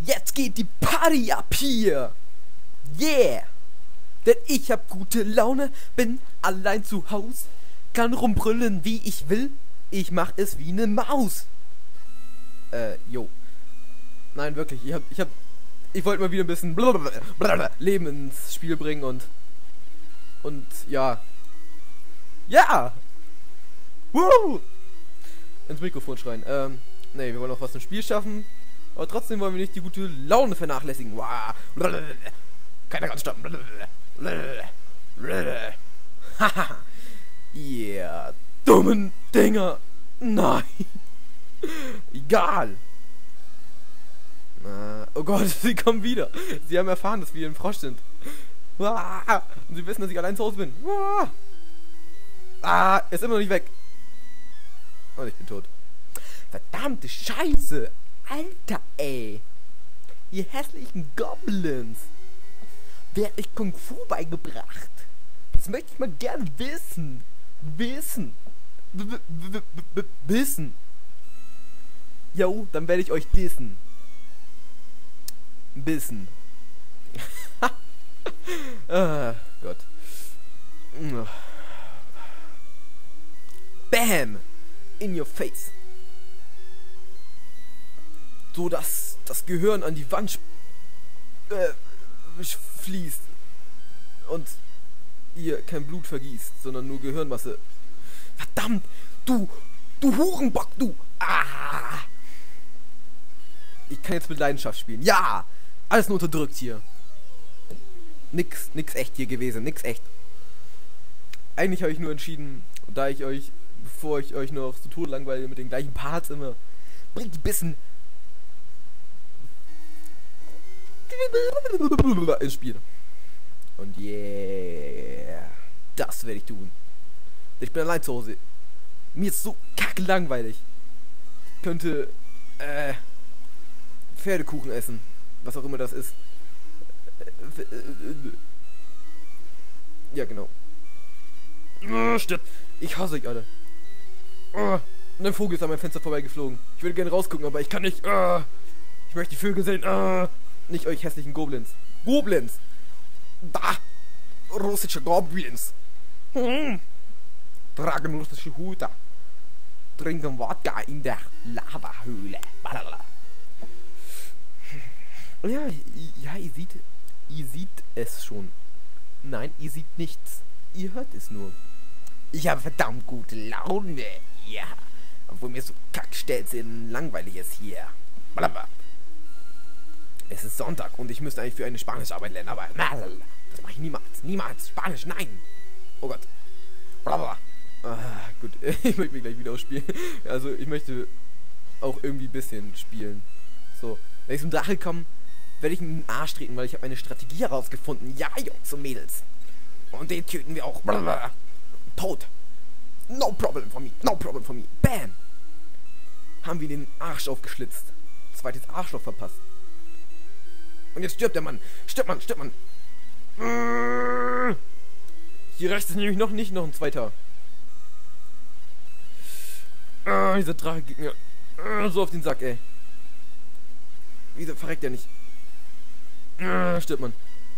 Jetzt geht die Party ab hier. Yeah. Denn ich hab gute Laune, bin allein zu Haus, kann rumbrüllen wie ich will, ich mach es wie ne Maus. Jo. Nein, wirklich, ich wollte mal wieder ein bisschen Leben ins Spiel bringen und ja. Ja! Woo! Ins Mikrofon schreien. Nee, wir wollen auch was im Spiel schaffen, aber trotzdem wollen wir nicht die gute Laune vernachlässigen. Wow. Keiner kann stoppen. Haha. Yeah. Dummen Dinger. Nein. Egal. Oh Gott, sie kommen wieder. Sie haben erfahren, dass wir ein Frosch sind. Und sie wissen, dass ich allein zu Hause bin. Er ist immer noch nicht weg. Und ich bin tot. Verdammte Scheiße. Alter, ey. Ihr hässlichen Goblins. Wer hat euch Kung Fu beigebracht? Das möchte ich mal gerne wissen. Wissen. Jo, dann werde ich euch dissen. Bissen. Gott. Bam! In your face. So dass das Gehirn an die Wand fließt. Und ihr kein Blut vergießt, sondern nur Gehirnmasse. Verdammt! Du Hurenbock, du! Ah! Ich kann jetzt mit Leidenschaft spielen. Ja! Alles nur unterdrückt hier. Nix echt hier gewesen. Nix echt. Eigentlich habe ich nur entschieden, da ich euch, bevor ich euch noch so tot langweile mit den gleichen Parts immer, bringt ein bisschen ins Spiel. Und yeah, das werde ich tun. Ich bin allein zu Hause. Mir ist so kacke langweilig. Ich könnte Pferdekuchen essen. Was auch immer das ist. Ja, genau. Stirbt. Ich hasse euch alle. Und ein Vogel ist an meinem Fenster vorbeigeflogen. Ich würde gerne rausgucken, aber ich kann nicht. Ich möchte die Vögel sehen. Nicht euch hässlichen Goblins. Goblins! Da! Russische Goblins! Tragen russische Hüte. Trinken Wodka in der Lavahöhle. Ja, ihr seht es schon. Nein, ihr seht nichts. Ihr hört es nur. Ich habe verdammt gute Laune. Ja. Obwohl mir so kackstelzen langweilig ist hier. Es ist Sonntag und ich müsste eigentlich für eine Spanischarbeit lernen, aber das mache ich niemals. Niemals. Spanisch, nein. Oh Gott. Gut, ich möchte mich gleich wieder ausspielen. Also, ich möchte auch irgendwie ein bisschen spielen. So, wenn ich zum Drache komme, werde ich in den Arsch treten, weil ich habe eine Strategie herausgefunden. Ja, Jungs und Mädels. Und den töten wir auch. Tot. No problem for me. No problem for me. Bam. Haben wir den Arsch aufgeschlitzt. Zweites Arschloch verpasst. Und jetzt stirbt der Mann. Stirbt man. Hier rechts ist nämlich noch ein zweiter. Dieser Drache geht mir so auf den Sack, ey. Wieso verreckt der nicht? Stirbt man.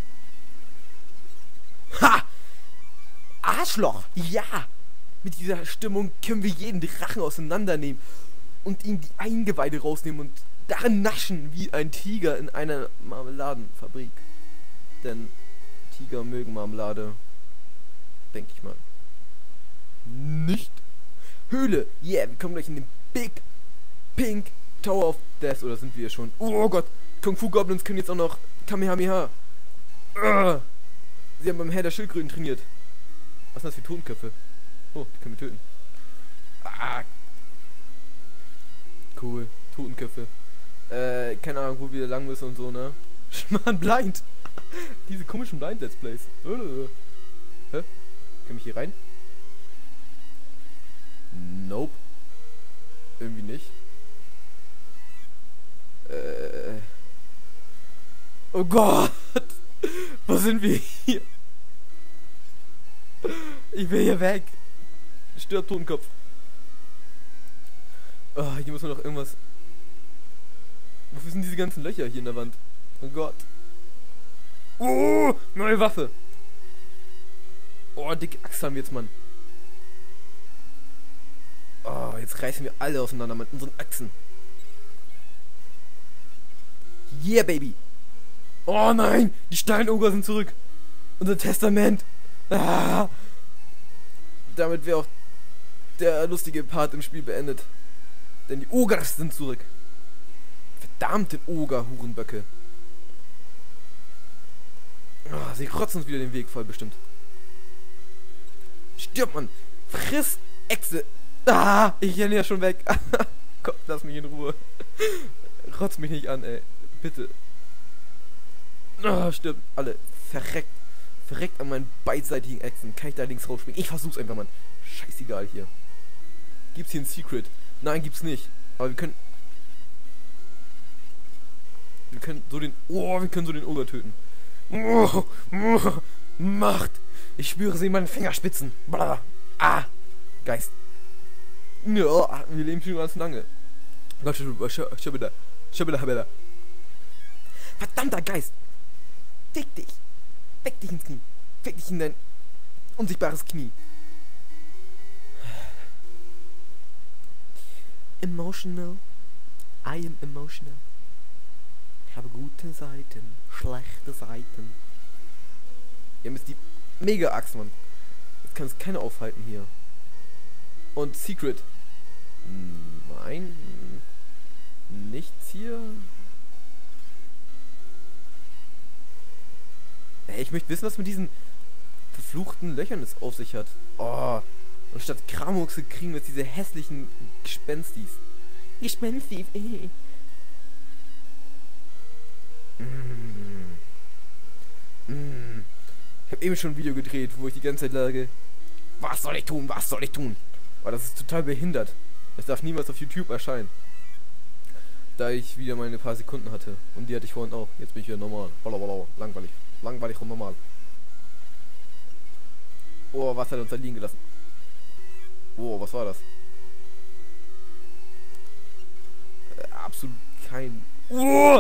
Ha! Arschloch! Ja! Mit dieser Stimmung können wir jeden Drachen auseinandernehmen und ihm die Eingeweide rausnehmen und darin naschen wie ein Tiger in einer Marmeladenfabrik. Denn Tiger mögen Marmelade. Denke ich mal. Nicht? Höhle! Yeah, wir kommen gleich in den Big Pink Tower of Death. Oder sind wir schon? Oh Gott! Kung Fu Goblins können jetzt auch noch Kamehameha. Sie haben beim Herr der Schildkröten trainiert. Was sind das für Totenköpfe? Oh, die können wir töten. Cool. Totenköpfe. Keine Ahnung, wo wir lang müssen und so, ne? Mann, blind! Diese komischen Blind-Let's Plays. Hä? Kann ich hier rein? Nope. Irgendwie nicht. Oh Gott! Wo sind wir hier? Ich will hier weg. Stirb, Totenkopf. Oh, hier muss man noch irgendwas Wofür sind diese ganzen Löcher hier in der Wand? Oh Gott. Oh, neue Waffe. Oh, dicke Axt haben wir jetzt, Mann. Oh, jetzt reißen wir alle auseinander mit unseren Achsen. Yeah, Baby. Oh nein, die Steinoger sind zurück. Unser Testament. Ah. Damit wäre auch der lustige Part im Spiel beendet. Denn die Ogers sind zurück. Verdammte Oger-Hurenböcke. Oh, sie rotzen uns wieder den Weg voll, bestimmt. Stirb, Mann. Friss Echse. Ah, ich renne ja schon weg. Komm, lass mich in Ruhe. Rotz mich nicht an, ey. Bitte. Oh, stirb. Alle. Verreckt. Verreckt an meinen beidseitigen Echsen. Kann ich da links rausspringen? Ich versuch's einfach, Mann. Scheißegal hier. Gibt's hier ein Secret? Nein, gibt's nicht. Aber wir können... Wir können so den... Oh, wir können so den Oger töten. Oh, oh, Macht. Ich spüre sie in meinen Fingerspitzen. Blah. Ah. Geist. Ja, wir leben schon ganz lange. Verdammter Geist. Fick dich. Fick dich ins Knie. Fick dich in dein unsichtbares Knie. Emotional. I am emotional. Ich habe gute Seiten, schlechte Seiten. Wir haben jetzt die Mega-Axt, Mann. Jetzt kann es keiner aufhalten hier. Und Secret. Nein. Nichts hier. Ey, ich möchte wissen, was mit diesen verfluchten Löchern es auf sich hat. Oh. Und statt Kramuxe kriegen wir jetzt diese hässlichen Gespenstis. Gespenstis, ey. Ich habe eben schon ein Video gedreht, wo ich die ganze Zeit lage. Was soll ich tun? Was soll ich tun? Aber das ist total behindert. Das darf niemals auf YouTube erscheinen. Da ich wieder meine paar Sekunden hatte. Und die hatte ich vorhin auch. Jetzt bin ich wieder normal. Langweilig. Langweilig und normal. Oh, was hat uns da liegen gelassen? Oh, was war das? Absolut kein... Oh!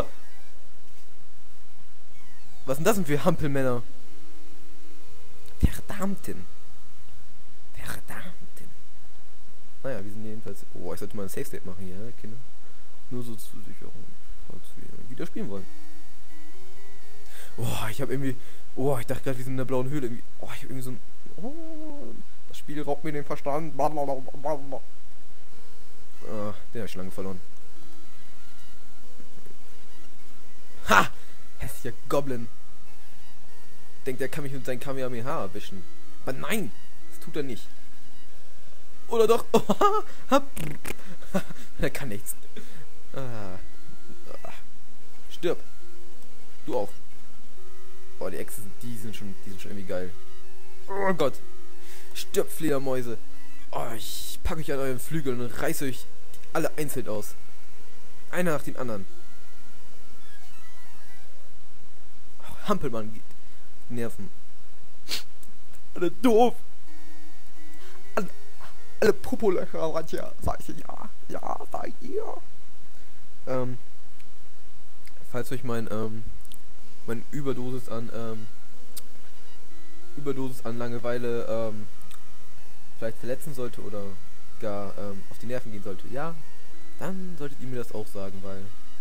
Was sind das denn für Hampelmänner? Verdammten. Verdammten. Naja, wir sind jedenfalls... Oh, ich sollte mal ein Safe State machen hier, Kinder. Nur so zur Sicherung, falls wir wieder spielen wollen. Oh, ich habe irgendwie... Oh, ich dachte gerade, wir sind in der blauen Höhle. Irgendwie, oh, ich habe irgendwie so ein... Oh, das Spiel raubt mir den Verstand. Den habe ich schon lange verloren. Ha! Hässlicher Goblin. Denkt, er kann mich mit seinem Kamehameha erwischen. Aber nein! Das tut er nicht. Oder doch? Er kann nichts. Stirb. Du auch. Oh, die Echsen, die sind schon irgendwie geil. Oh Gott. Stirb, Fledermäuse. Oh, ich packe euch an euren Flügeln und reiße euch alle einzeln aus. Einer nach dem anderen. Oh, Hampelmann. Nerven. Alle doof. Alle Popolöcher, ja. Sag ich ja. Ja, sag ich ja. Falls euch mein Überdosis an Langeweile vielleicht verletzen sollte oder gar auf die Nerven gehen sollte, ja, dann solltet ihr mir das auch sagen, weil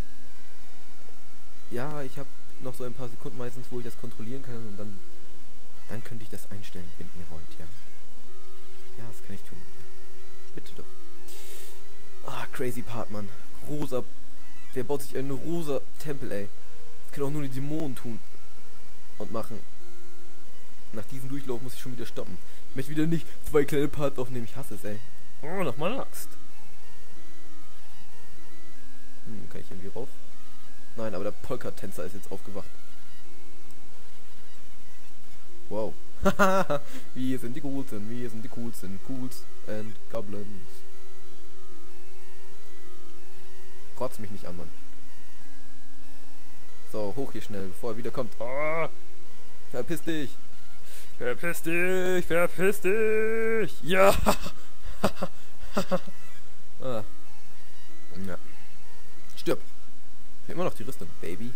ja, ich habe noch so ein paar Sekunden meistens, wo ich das kontrollieren kann und dann könnte ich das einstellen, wenn ihr wollt, ja. Ja, das kann ich tun. Bitte doch. Ah, crazy Part, Mann. Rosa. Wer baut sich einen rosa Tempel, ey? Das können auch nur die Dämonen tun und machen. Nach diesem Durchlauf muss ich schon wieder stoppen. Ich möchte wieder nicht 2 kleine Parts aufnehmen. Ich hasse es, ey. Oh, noch mal eine Axt. Kann ich irgendwie rauf? Nein, aber der Polka-Tänzer ist jetzt aufgewacht. Wow. Wir sind die Coolsten. Wir sind die Coolsten. Cools and Goblins. Kotzt mich nicht an, Mann. So, hoch hier schnell, bevor er wieder kommt. Oh, verpiss dich. Verpiss dich, verpiss dich. Ja. Ja. Stirb. Ich hab immer noch die Rüstung, Baby.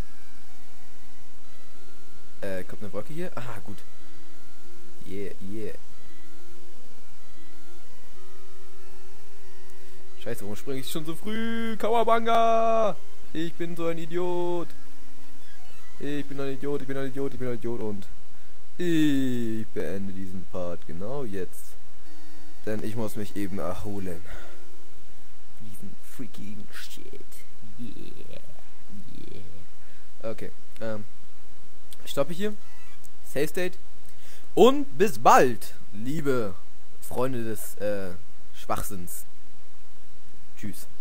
Kommt eine Wolke hier? Ah, gut. Yeah, yeah. Scheiße, warum springe ich schon so früh? Kawabanga! Ich bin so ein Idiot. Ich bin ein Idiot, ich bin ein Idiot, ich bin ein Idiot und ich beende diesen Part genau jetzt. Denn ich muss mich eben erholen. Diesen freakigen Shit. Yeah. Yeah. Okay. Ich stoppe hier. Save State. Und bis bald, liebe Freunde des Schwachsinns. Tschüss.